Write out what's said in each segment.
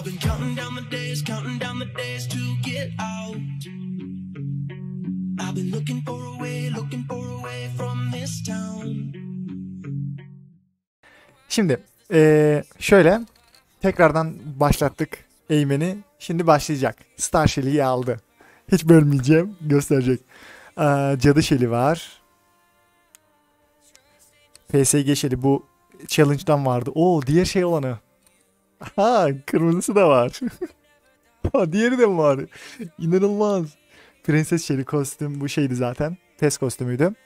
I've been counting down the days to get out. I've been looking for a way from this town. Şimdi şöyle tekrardan başlattık eğmeni. Şimdi başlayacak. Star Shelly'yi aldı. Hiç bölmeyeceğim. Gösterecek. Cadı Shelly var. PSG Shelly bu challenge'dan vardı. Oo, diğer şey olanı. Ha, kırmızısı da var. Ha, diğeri de mi var? İnanılmaz. Prenses Shelly kostüm bu şeydi zaten. Test kostümüydü.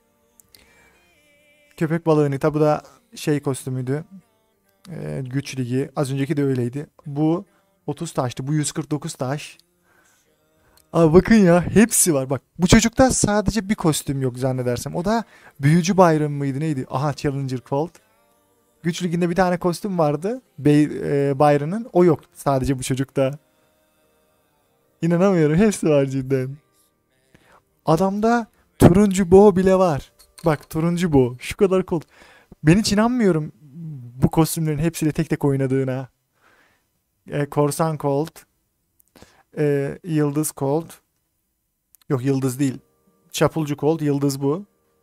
Köpek balığı Nita bu da şey kostümüydü. Güç ligi. Az önceki de öyleydi. Bu 30 taştı. Bu 149 taş. Abi bakın ya, hepsi var. Bak, bu çocukta sadece bir kostüm yok zannedersem. O da büyücü bayramı mıydı neydi? Aha, Challenger Colt. Güç liginde bir tane kostüm vardı. Byron'ın. O yok sadece bu çocukta. İnanamıyorum. Hepsi var cidden. Adamda turuncu bow bile var. Bak, turuncu bow. Şu kadar Colt. Ben hiç inanmıyorum bu kostümlerin hepsiyle tek tek oynadığına. Korsan Colt. Yıldız Colt. Yok, yıldız değil. Çapulcu Colt. Yıldız bu.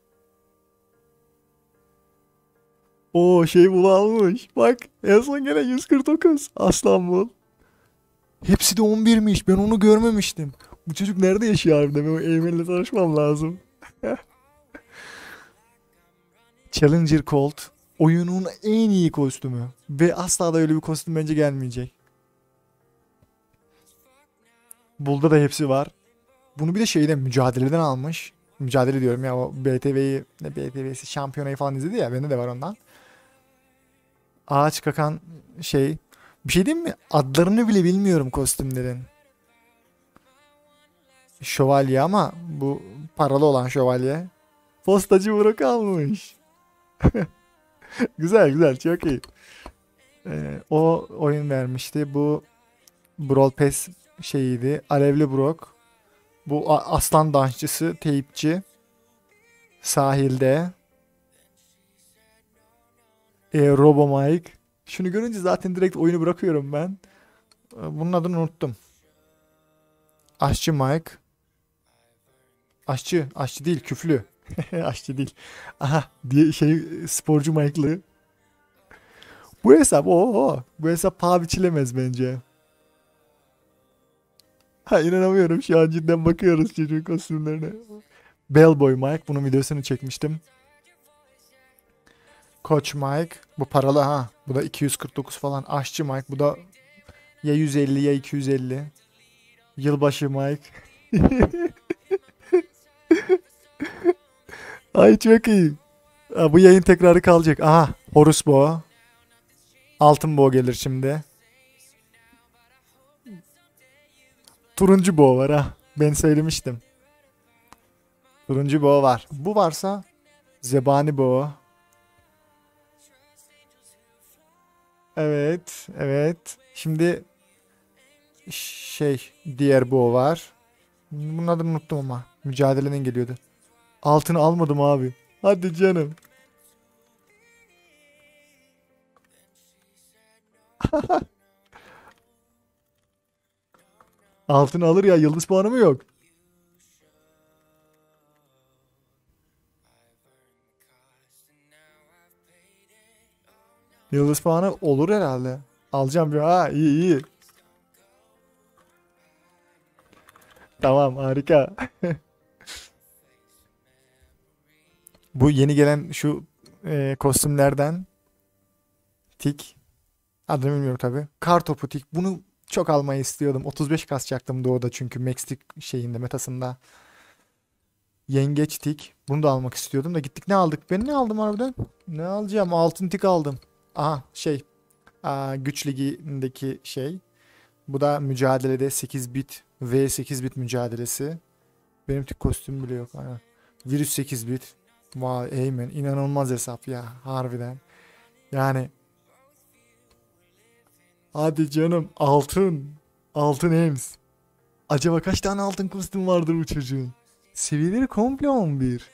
O şey bunu almış. Bak, en son gene 149. Aslan bul. Hepsi de 11'miş. Ben onu görmemiştim. Bu çocuk nerede yaşıyor harbiden? Ben o Eymen'le tanışmam lazım. Challenger Colt. Oyunun en iyi kostümü. Ve asla da öyle bir kostüm bence gelmeyecek. Bull'da da hepsi var. Bunu bir de şeyden, mücadeleden almış. Mücadele diyorum ya, o BTV'yi, ne BTV'si, şampiyonayı falan izledi ya. Bende de var ondan. Ağaç kakan şey. Bir şey diyeyim mi? Adlarını bile bilmiyorum kostümlerin. Şövalye ama bu paralı olan şövalye. Postacı Burak almış. Güzel güzel, çok iyi. O oyun vermişti. Bu Brawl Pass şeyiydi. Alevli Brock. Bu aslan dansçısı, teyipçi. Sahilde. Robo Mike. Şunu görünce zaten direkt oyunu bırakıyorum ben. Bunun adını unuttum. Aşçı Mike. Aşçı değil, küflü. Aşçı değil. Aha, diye şey, sporcu Mike'lı. Bu hesap bu hesap paha biçilemez bence. Ha, inanamıyorum, şu an cidden bakıyoruz çocuğun kostümlerine. Bellboy Mike, bunun videosunu çekmiştim. Koç Mike, bu paralı ha. Bu da 249 falan. Aşçı Mike, bu da ya 150 ya 250. Yılbaşı Mike. Ay, çok iyi. Bu yayın tekrarı kalacak. Aha, Horus Boğa. Altın Boğa gelir şimdi. Turuncu Boğa var ha. Ben söylemiştim. Turuncu Boğa var. Bu varsa Zebani Boğa. Evet, evet. Şimdi şey, diğer Boğa var. Bunun adını unuttum ama. Mücadeleden geliyordu. Altını almadım abi. Hadi canım. Altını alır ya, yıldız puanı mı yok? Yıldız puanı olur herhalde. Alacağım bir. Ha, iyi iyi. Tamam, harika. Bu yeni gelen şu kostümlerden tik. Adını bilmiyorum tabi. Kartopu tik. Bunu çok almayı istiyordum. 35 kasacaktım doğuda çünkü Max tik şeyinde, metasında. Yengeç tik. Bunu da almak istiyordum da gittik ne aldık? Ben ne aldım harbiden? Ne alacağım? Altın tik aldım. Aha, şey. Güç ligindeki şey. Bu da mücadelede 8 bit v 8 bit mücadelesi. Benim tik kostüm bile yok. Aynen. Virüs 8 bit. Vay Eymen, inanılmaz hesap ya harbiden. Yani hadi canım, altın. Altın Ems. Acaba kaç tane altın kostüm vardır bu çocuğun? Seviyeleri komple 11.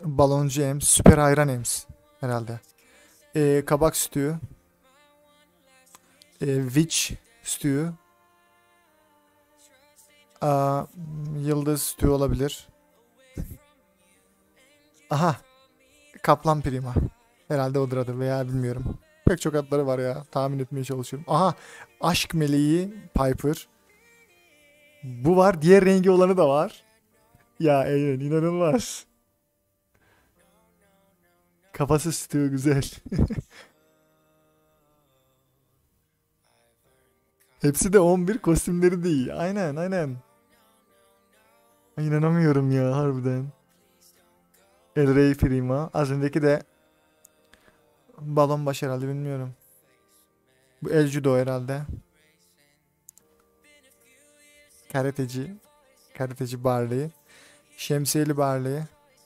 Baloncu Ems. Süper Ayran Ems. Herhalde. Kabak Stew. Witch Stew. Aa, Yıldız Stew olabilir. Aha. Kaplan Prima. Herhalde odur adı veya bilmiyorum. Pek çok adları var ya. Tahmin etmeye çalışıyorum. Aha. Aşk Meleği Piper. Bu var. Diğer rengi olanı da var. Ya aynen inanılmaz. Kafası Stew güzel. Hepsi de 11 kostümleri de iyi. Aynen aynen. Ay, İnanamıyorum ya harbiden. El Rey Prima. Az önceki de balon baş herhalde bilmiyorum. Bu El Judo herhalde. Karateci. Karateci Barley. Şemsiyeli Barley.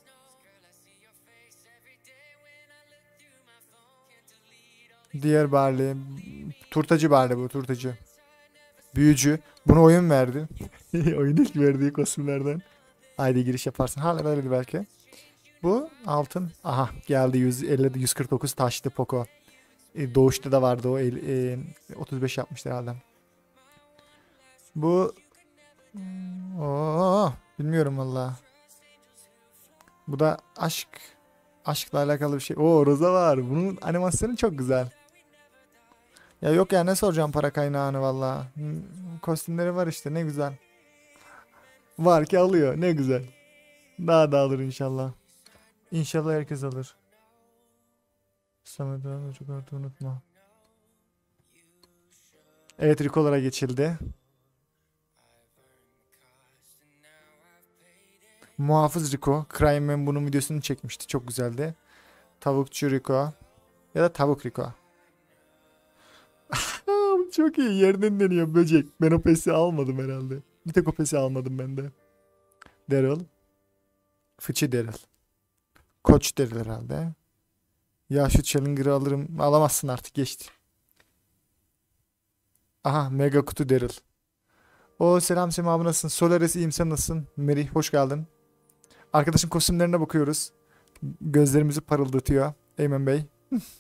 Diğer Barley. Turtacı Barley bu turtacı. Büyücü. Buna oyun verdi. Oyun ilk verdiği kostümlerden. Haydi giriş yaparsın. Hala verdi belki. Bu altın. Aha geldi 150 149 taşlı Poco. Doğuşta da vardı o 35 yapmıştı herhalde. Bu bilmiyorum valla. Bu da aşkla alakalı bir şey. Oo Roza var. Bunun animasyonu çok güzel. Ya yok ya ne soracağım para kaynağını valla. Kostümleri var işte ne güzel. Var ki alıyor ne güzel. Daha da alır inşallah. İnşallah herkes alır. Samet abi çok artık unutma. Evet Rico'lara geçildi. Muhafız Rico. Crime Man bunun videosunu çekmişti. Çok güzeldi. Tavukçu Rico. Ya da Tavuk Rico. Çok iyi. Yerden deniyor böcek. Ben o pesi almadım herhalde. Bir tek o pesi almadım ben de. Daryl. Fıçı Daryl. Koç Daryl herhalde. Ya şu Challenger'ı alırım. Alamazsın artık geçti. Aha Mega Kutu Daryl. O selam Sema abi nasılsın? Solaris iyiyim sen nasılsın? Merih hoş geldin. Arkadaşın kostümlerine bakıyoruz. Gözlerimizi parıldatıyor. Eymen Bey.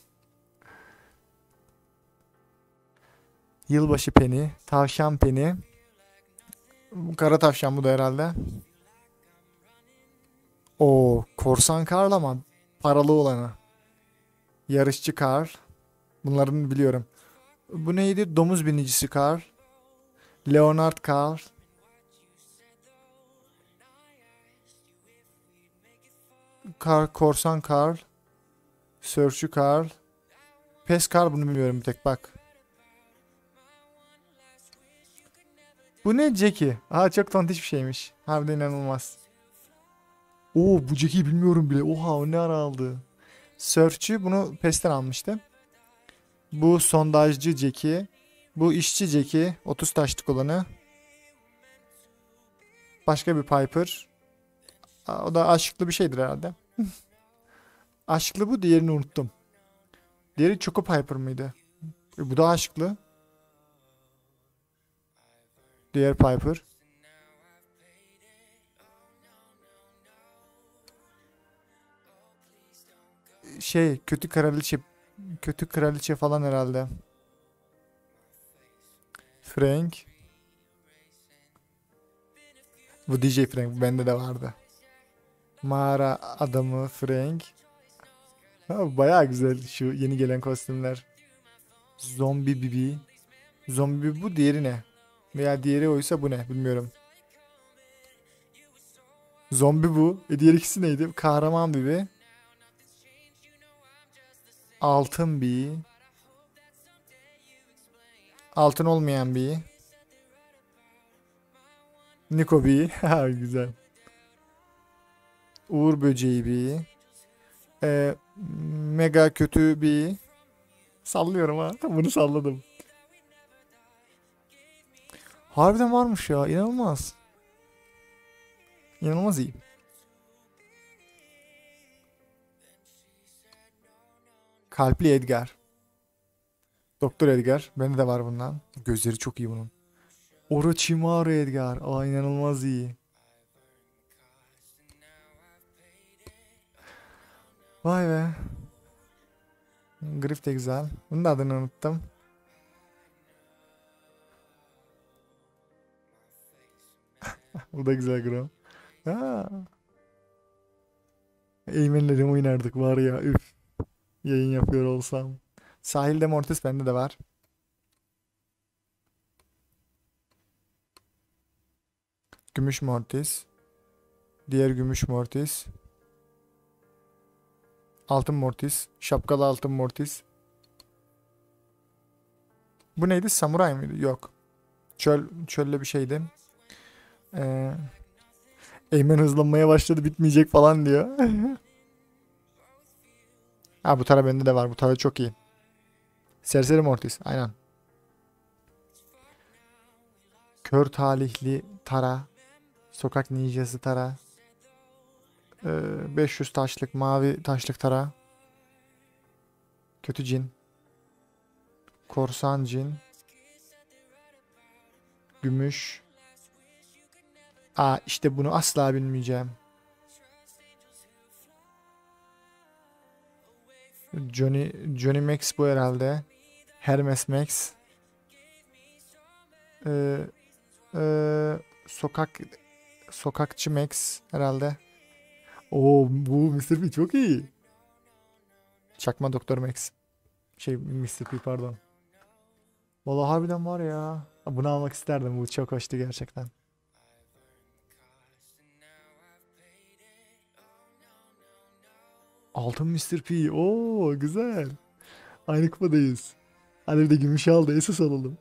Yılbaşı Penny. Tavşan Penny. Kara tavşan bu da herhalde. O korsan Karl ama paralı olanı. Yarışçı Karl. Bunların biliyorum. Bu neydi? Domuz binicisi Karl. Leonard Karl. Korsan Karl. Sörfçü Karl. Pes Karl bunu bilmiyorum bir tek bak. Bu ne Jackie? Aa çok tontiş bir şeymiş. Harbiden inanılmaz. Oo bu Jackie'yi bilmiyorum bile. Oha o ne ara aldı. Sörfçü bunu PES'ten almıştı. Bu sondajcı Jackie. Bu işçi Jackie. 30 taşlık olanı. Başka bir Piper. O da aşklı bir şeydir herhalde. Aşklı bu. Diğerini unuttum. Diğeri Choco Piper mıydı? Bu da aşklı. Diğer Piper. Şey kötü kraliçe. Kötü kraliçe falan herhalde. Frank. Bu DJ Frank. Bende de vardı. Mağara adamı Frank. Ha, bayağı güzel şu yeni gelen kostümler. Zombi Bibi. Zombi Bibi bu diğeri ne? Veya diğeri oysa bu ne bilmiyorum. Zombi bu. Diğer ikisi neydi? Kahraman Bibi. Altın Bibi. Altın olmayan Bibi. Niko Bibi. Ha güzel. Uğur Böceği Bibi. Mega kötü Bibi. Sallıyorum ha. Bunu salladım. Harbiden varmış ya. İnanılmaz. İnanılmaz iyi. Kalpli Edgar. Doktor Edgar. Bende de var bundan. Gözleri çok iyi bunun. Orochimaru Edgar. Aa inanılmaz iyi. Vay be. Grif de güzel. Bunun da adını unuttum. Bu da güzel Grif. Ha. Eğmenlerim oynardık var ya. Üf. Yayın yapıyor olsam. Sahilde Mortis bende de var. Gümüş Mortis. Diğer gümüş Mortis. Altın Mortis. Şapkalı altın Mortis. Bu neydi? Samuray mıydı? Yok. Çölle bir şeydi. Ee, Eymen hızlanmaya başladı bitmeyecek falan diyor. Ha bu tara bende de var. Bu tara çok iyi. Serseri Mortis. Aynen. Kör talihli Tara. Sokak ninjası Tara. 500 taşlık mavi taşlık Tara. Kötü cin. Korsan cin. Gümüş. Aa işte bunu asla bilmeyeceğim. Johnny Max bu herhalde. Hermes Max. Ee, sokak sokakçı Max herhalde. Oo bu Mr. P çok iyi. Çakma Doktor Max. Şey Mr. P pardon. Vallahi harbiden var ya. Bunu almak isterdim. Bu çok hoştu gerçekten. Altın Mr. P. Oo güzel. Aynı kupadayız. Hadi bir de gümüş aldı. Esas alalım.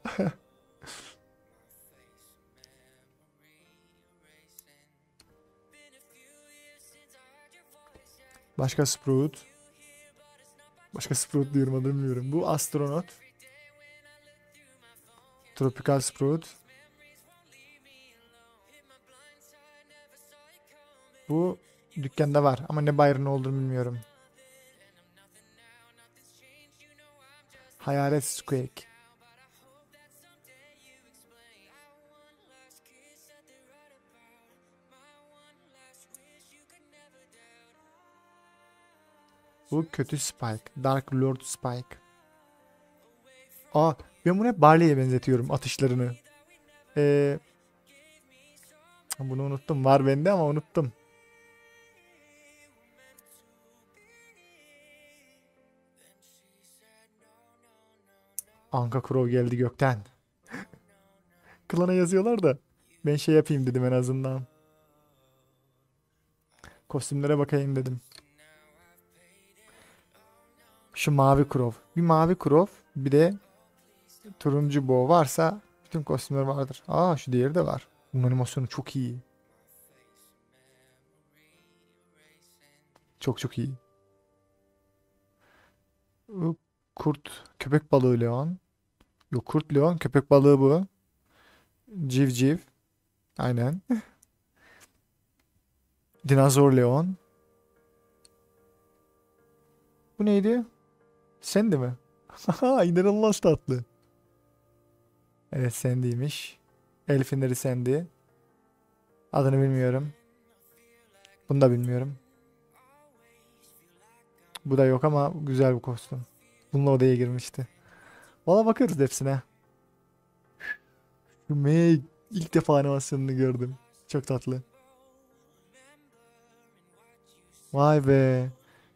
Başka Sprout. Başka Sprout diyorum adını bilmiyorum. Bu astronot. Tropical Sprout. Bu dükkanda var ama ne bayrağının olduğunu bilmiyorum. Hayalet Squeak. Bu kötü Spike. Dark Lord Spike. Aa ben bunu hep Barley'e benzetiyorum atışlarını. Ee, bunu unuttum. Var bende ama unuttum. Anka Crow geldi gökten. Klana yazıyorlar da. Ben şey yapayım dedim en azından. Kostümlere bakayım dedim. Şu mavi Crow. Bir mavi Crow. Bir de turuncu Bo varsa bütün kostümler vardır. Aa şu diğeri de var. Bunun animasyonu çok iyi. Çok çok iyi. Bu kurt. Köpek balığı Leon. Yok kurt Leon. Köpek balığı bu. Civciv. Aynen. Dinozor Leon. Bu neydi? Sandy mi? Haha inanılmaz tatlı. Evet Sandy'ymiş. Elfinleri Sandy. Adını bilmiyorum. Bunu da bilmiyorum. Bu da yok ama güzel bir kostüm. Bununla odaya girmişti. Valla bakarız hepsine. Şu Meg ilk defa animasyonunu gördüm. Çok tatlı. Vay be.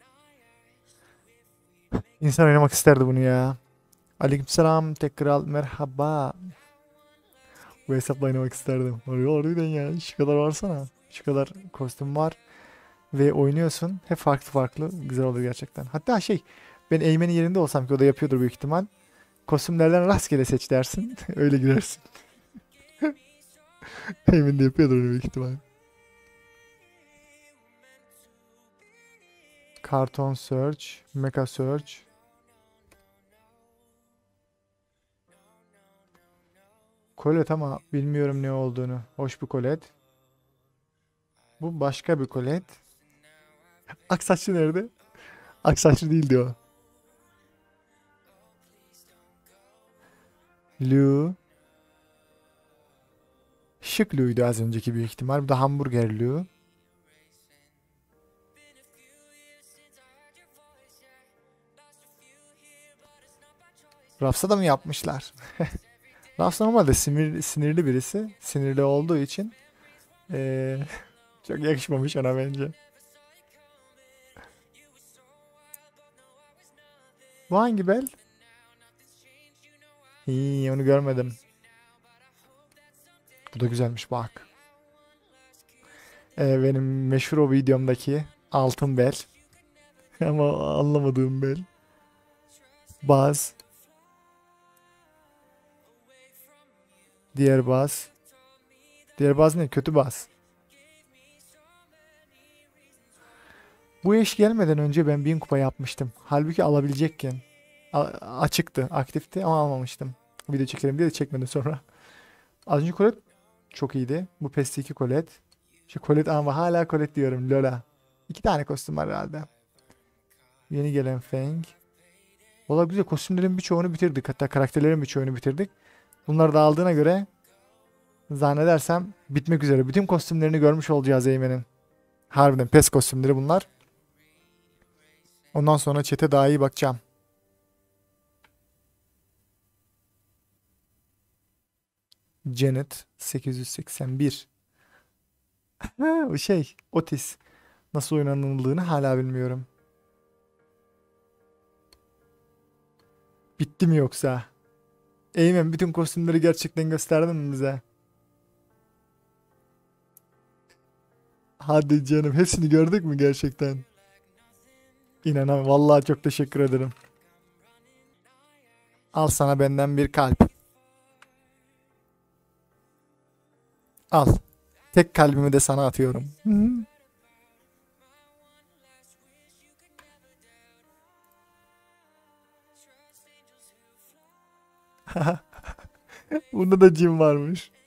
İnsan oynamak isterdi bunu ya. Aleykümselam tekrar merhaba. Bu hesapla oynamak isterdim. Oraya harbiden ya. Şu kadar varsana. Şu kadar kostüm var. Ve oynuyorsun. Hep farklı farklı. Güzel olur gerçekten. Hatta şey ben Eymen'in yerinde olsam ki o da yapıyordur büyük ihtimal. Kostümlerden rastgele seç dersin. Öyle girersin. Eymen de yapıyordur öyle büyük ihtimal. Karton Search. Mecha Search. Kolet ama bilmiyorum ne olduğunu. Hoş bir kolet. Bu başka bir kolet. Aksaçlı nerede? Aksaçlı değil diyor. Lu. Şık Lu'ydu az önceki büyük ihtimal. Bu da hamburger Lu. Raps'a da mı yapmışlar? Raps normalde sinirli birisi. Sinirli olduğu için çok yakışmamış ona bence. Bu hangi bel? İyi, onu görmedim. Bu da güzelmiş bak. Benim meşhur o videomdaki altın bel. Ama anlamadığım bel. Baz. Diğer baz. Diğer baz ne? Kötü baz. Bu eş gelmeden önce ben 1000 kupa yapmıştım. Halbuki alabilecekken. Açıktı, aktifti ama almamıştım. Video çekelim diye de çekmedim sonra. Az önce Colette çok iyiydi. Bu PES'teki 2 Colette. Colette ama hala Colette diyorum. Lola. 2 tane kostüm var herhalde. Yeni gelen Fang. Valla güzel, kostümlerin birçoğunu bitirdik. Hatta karakterlerin birçoğunu bitirdik. Bunları da aldığına göre zannedersem bitmek üzere. Bütün kostümlerini görmüş olacağız Eymen'in. Harbiden PES kostümleri bunlar. Ondan sonra chat'e daha iyi bakacağım. Janet 881. O Otis. Nasıl oynanıldığını hala bilmiyorum. Bitti mi yoksa? Eymen, bütün kostümleri gerçekten gösterdin mi bize? Hadi canım, hepsini gördük mü gerçekten? İnanamıyorum. Vallahi çok teşekkür ederim. Al sana benden bir kalp. Al. Tek kalbimi de sana atıyorum. Bunda da cin varmış.